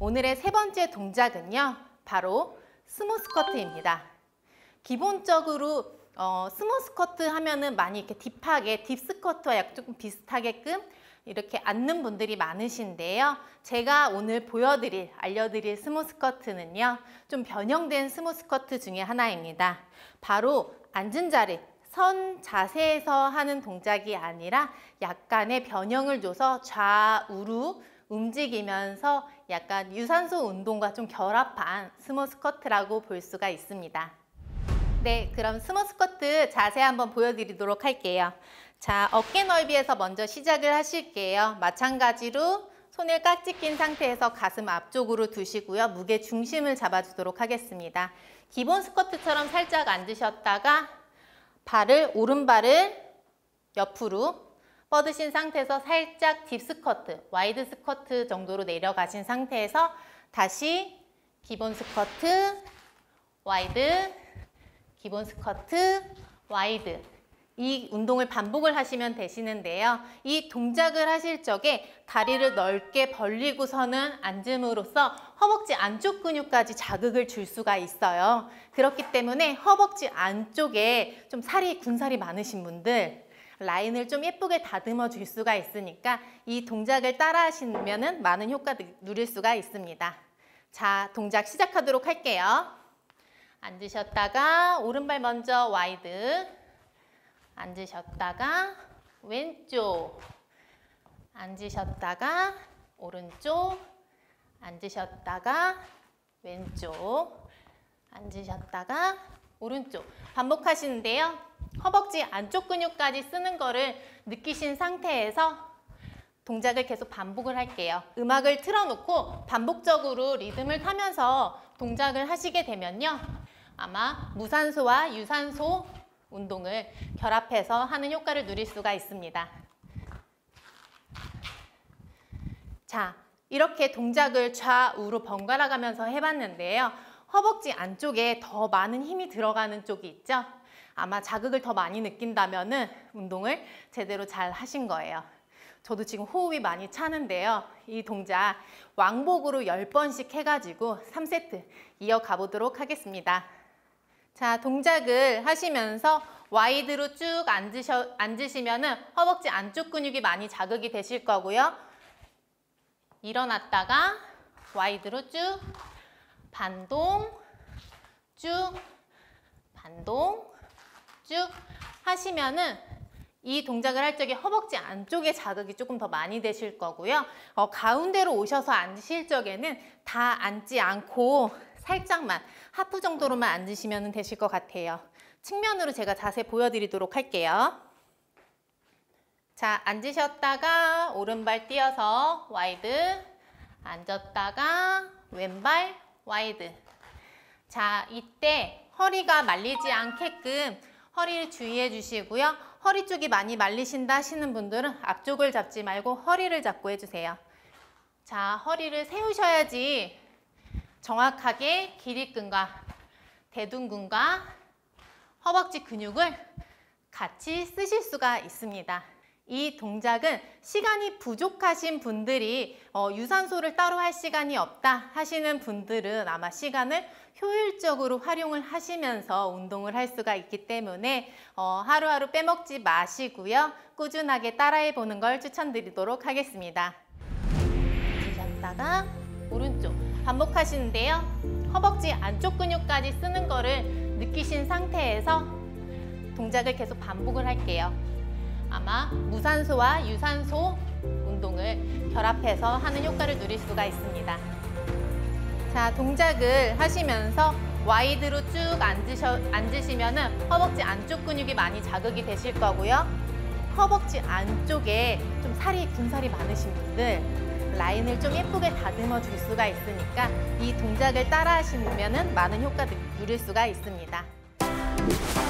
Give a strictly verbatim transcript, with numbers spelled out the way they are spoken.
오늘의 세 번째 동작은요, 바로 스몰 스쿼트입니다. 기본적으로 어, 스몰 스쿼트 하면은 많이 이렇게 딥하게 딥 스쿼트와 약 조금 비슷하게끔 이렇게 앉는 분들이 많으신데요. 제가 오늘 보여드릴, 알려드릴 스몰 스쿼트는요, 좀 변형된 스몰 스쿼트 중에 하나입니다. 바로 앉은 자리, 선 자세에서 하는 동작이 아니라 약간의 변형을 줘서 좌우로 움직이면서 약간 유산소 운동과 좀 결합한 스몰 스쿼트라고 볼 수가 있습니다. 네, 그럼 스몰 스쿼트 자세 한번 보여드리도록 할게요. 자, 어깨 넓이에서 먼저 시작을 하실게요. 마찬가지로 손을 깍지 낀 상태에서 가슴 앞쪽으로 두시고요. 무게 중심을 잡아주도록 하겠습니다. 기본 스쿼트처럼 살짝 앉으셨다가 발을, 오른발을 옆으로 뻗으신 상태에서 살짝 딥 스쿼트, 와이드 스쿼트 정도로 내려가신 상태에서 다시 기본 스쿼트, 와이드, 기본 스쿼트, 와이드, 이 운동을 반복을 하시면 되시는데요. 이 동작을 하실 적에 다리를 넓게 벌리고서는 앉음으로써 허벅지 안쪽 근육까지 자극을 줄 수가 있어요. 그렇기 때문에 허벅지 안쪽에 좀 살이, 군살이 많으신 분들, 라인을 좀 예쁘게 다듬어 줄 수가 있으니까 이 동작을 따라 하시면 많은 효과를 누릴 수가 있습니다. 자, 동작 시작하도록 할게요. 앉으셨다가 오른발 먼저 와이드, 앉으셨다가 왼쪽, 앉으셨다가 오른쪽, 앉으셨다가 왼쪽, 앉으셨다가 오른쪽 반복하시는데요. 허벅지 안쪽 근육까지 쓰는 거를 느끼신 상태에서 동작을 계속 반복을 할게요. 음악을 틀어놓고 반복적으로 리듬을 타면서 동작을 하시게 되면요, 아마 무산소와 유산소 운동을 결합해서 하는 효과를 누릴 수가 있습니다. 자, 이렇게 동작을 좌우로 번갈아 가면서 해봤는데요. 허벅지 안쪽에 더 많은 힘이 들어가는 쪽이 있죠? 아마 자극을 더 많이 느낀다면은 운동을 제대로 잘 하신 거예요. 저도 지금 호흡이 많이 차는데요. 이 동작 왕복으로 열 번씩 해가지고 삼 세트 이어가 보도록 하겠습니다. 자, 동작을 하시면서 와이드로 쭉 앉으셔, 앉으시면은 허벅지 안쪽 근육이 많이 자극이 되실 거고요. 일어났다가 와이드로 쭉 반동, 쭉 반동, 쭉 하시면은 이 동작을 할 적에 허벅지 안쪽에 자극이 조금 더 많이 되실 거고요. 어, 가운데로 오셔서 앉으실 적에는 다 앉지 않고 살짝만, 하프 정도로만 앉으시면 되실 것 같아요. 측면으로 제가 자세 보여드리도록 할게요. 자, 앉으셨다가 오른발 띄어서 와이드, 앉았다가 왼발 와이드. 자, 이때 허리가 말리지 않게끔 허리를 주의해 주시고요. 허리 쪽이 많이 말리신다 하시는 분들은 앞쪽을 잡지 말고 허리를 잡고 해주세요. 자, 허리를 세우셔야지 정확하게 기립근과 대둔근과 허벅지 근육을 같이 쓰실 수가 있습니다. 이 동작은 시간이 부족하신 분들이 어, 유산소를 따로 할 시간이 없다 하시는 분들은 아마 시간을 효율적으로 활용을 하시면서 운동을 할 수가 있기 때문에 어, 하루하루 빼먹지 마시고요. 꾸준하게 따라해 보는 걸 추천드리도록 하겠습니다. 앉으셨다가 오른쪽 반복하시는데요. 허벅지 안쪽 근육까지 쓰는 거를 느끼신 상태에서 동작을 계속 반복을 할게요. 아마 무산소와 유산소 운동을 결합해서 하는 효과를 누릴 수가 있습니다. 자, 동작을 하시면서 와이드로 쭉 앉으셔, 앉으시면은 허벅지 안쪽 근육이 많이 자극이 되실 거고요. 허벅지 안쪽에 좀 살이, 군살이 많으신 분들 라인을 좀 예쁘게 다듬어 줄 수가 있으니까 이 동작을 따라 하시면은 많은 효과를 누릴 수가 있습니다.